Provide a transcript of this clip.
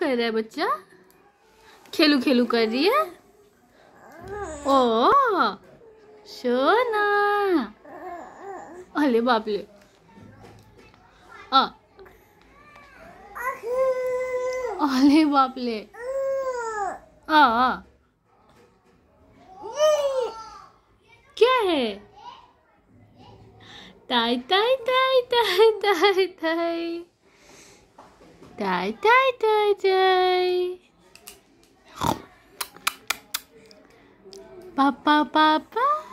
कर रहा है बच्चा? खेलू खेलू कर रही है। ओ सोना, अरे बाप ले। अरे बाप ले। क्या है? ताई ताई ताई ताई ताई ताई ताई ताई ताई ताई। पापा पापा